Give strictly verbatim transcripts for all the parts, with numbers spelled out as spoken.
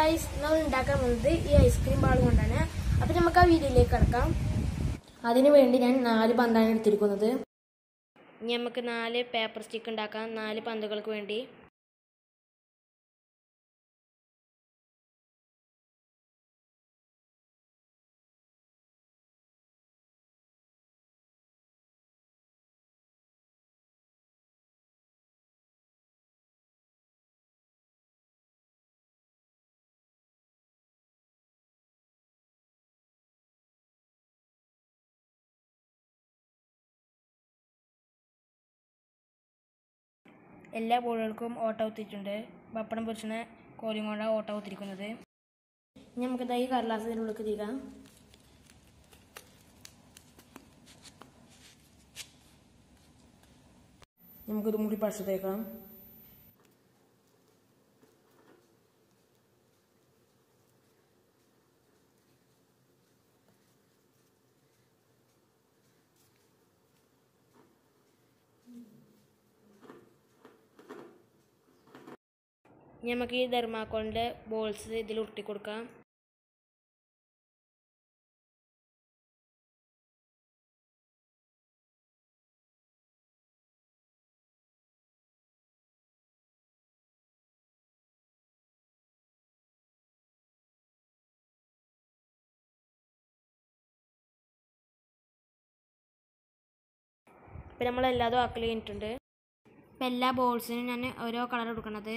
Guys നമ്മൾ ഉണ്ടാക്കാൻ പോകുന്നത് ഈ ഐസ്ക്രീം ബാൾ കൊണ്ടാണ്. അപ്പോൾ നമുക്ക് ആ വീഡിയോയിലേക്ക് കടക്കാം. അതിനു വേണ്ടി ഞാൻ നാല് പന്താണ് എടുത്തിരിക്കുന്നത്. ഇനി നമുക്ക് നാല് പേപ്പർ സ്റ്റിക്ക് ഉണ്ടാക്കാം. നാല് പന്തുകൾക്ക് വേണ്ടി എല്ലാ ബോളുകൾക്കും ഓട്ട കുത്തിയിട്ടുണ്ട്. പപ്പടം പൊരിച്ചിന് കോലും കൊണ്ടാണ് ഓട്ട കുത്തിരിക്കുന്നത്. ഇനി നമുക്ക് ഈ കടലാസ് ഇതിനുള്ളിൽ തിരികാം. നമുക്കിത് മുടി പശ തേക്കാം. നമുക്ക് ഈ തെർമാക്കോളിൻ്റെ ബോൾസ് ഇതിൽ ഉരുട്ടി കൊടുക്കാം. ഇപ്പം നമ്മളെല്ലാതും ആക്കൽ കഴിഞ്ഞിട്ടുണ്ട്. ഇപ്പം എല്ലാ ബോൾസിനും ഞാൻ ഓരോ കളർ കൊടുക്കണത്.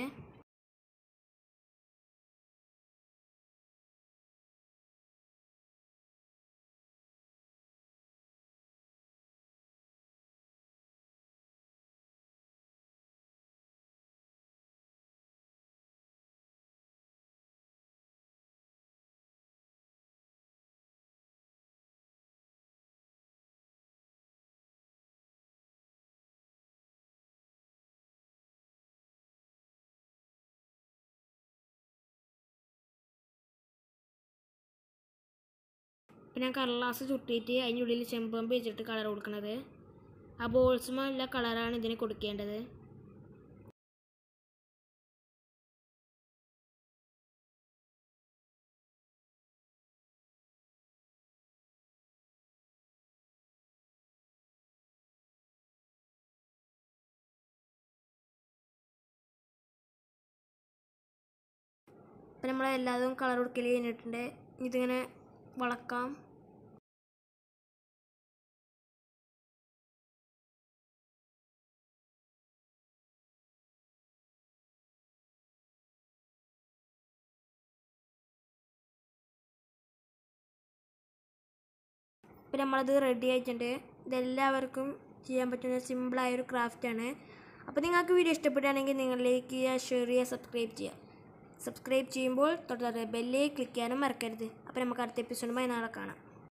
പിന്നെ ഞാൻ കടലാസ് ചുട്ടിയിട്ട് അതിൻ്റെ ഉള്ളിൽ ചെമ്പമ്പ് വെച്ചിട്ട് കളർ കൊടുക്കുന്നത്. ആ ബോൾസുമുള്ള കളറാണ് ഇതിന് കൊടുക്കേണ്ടത്. അപ്പം നമ്മളെല്ലാതും കളർ കൊടുക്കൽ കഴിഞ്ഞിട്ടുണ്ട്. ഇതിങ്ങനെ വളക്കാം. ഇപ്പം നമ്മളത് റെഡി ആയിട്ടുണ്ട്. ഇതെല്ലാവർക്കും ചെയ്യാൻ പറ്റുന്ന സിമ്പിളായൊരു ക്രാഫ്റ്റാണ്. അപ്പോൾ നിങ്ങൾക്ക് വീഡിയോ ഇഷ്ടപ്പെടുകയാണെങ്കിൽ നിങ്ങൾ ലൈക്ക് ചെയ്യുക, ഷെയർ ചെയ്യുക, സബ്സ്ക്രൈബ് ചെയ്യുക. സബ്സ്ക്രൈബ് ചെയ്യുമ്പോൾ തൊട്ടടുത്ത ബെല്ലിൽ ക്ലിക്ക് ചെയ്യാനും മറക്കരുത്. അപ്പോൾ നമുക്ക് അടുത്ത എപ്പിസോഡുമായി നാളെ കാണാം.